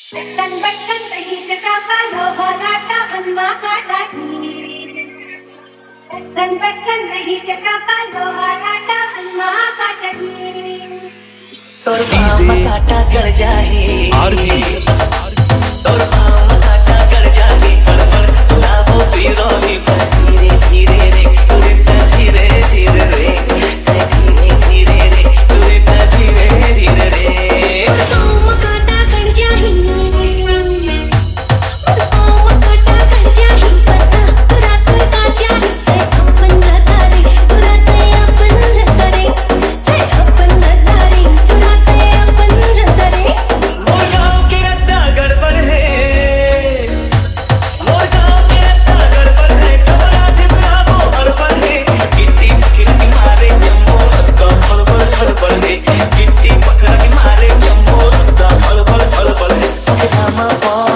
तन बटन नहीं चकाता लोहा नाटा हनुमा काटा तन बटन नहीं चकाता लोहा नाटा हनुमा काटा तोर पाँव काटा कर जाए तोर पाँव काटा कर जाए पल पल गुलाबो पीरो नी धीरे धीरे रे तुरे धीरे धीरे रे धीरे धीरे रे तुरे धीरे धीरे रे पाँव काटा कर जाए पता तुरा का जाए से अपन लतारे तुरा ते अपन लतारे से अपन लतारे तुरा ते अपन लतारे मोर गाँव के रत्ता गड़बड़ है मोर गाँव के रत्ता गड़बड़ है कबरा जितना वो हड़बड़ है गिट्टी पकड़ के मारे जम्बो रत्ता हड़बड़ हड़बड़ है गिट्टी पकड़ के मारे जम्बो रत्ता हड़बड़ हड़बड़ है पकड़ामा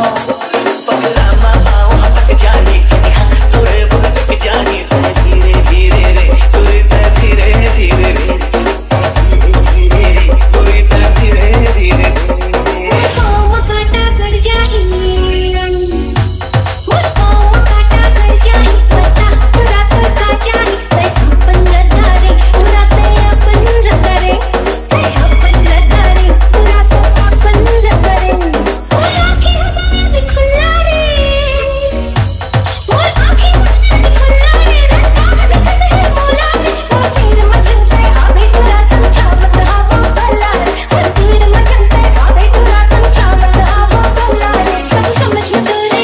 पाओ हटक जानी तुरे भटक जानी धीरे धीरे रे तुरे धीरे धीरे रे तुरे धीरे धीरे पाँव काटा कर जाही पाँव काटा कर जाही पता तुरा का जाही से अपन लतारे तुरा ते अपन लतारे से अपन लतारे तुरा तो अपन लतारे मोर आँखें हमारे खुला रे मोर आँखें हमारे खुला रे रास्ता बदल है मोला रे वो तीर मचन से आवे तुरा संचावत आवा भला रे वो तीर मचन से आवे तुरा संचावत आवा भला रे सब समझ में तोरे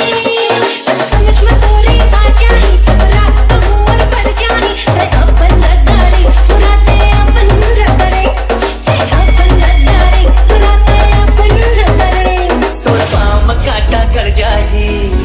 आ जाही सब रात बहुवर पर जाही से अपन लतारे तुरा ते अपन लतारे से अपन लतारे तुरा ते अपन लतारे तोर पाँव काटा कर जाही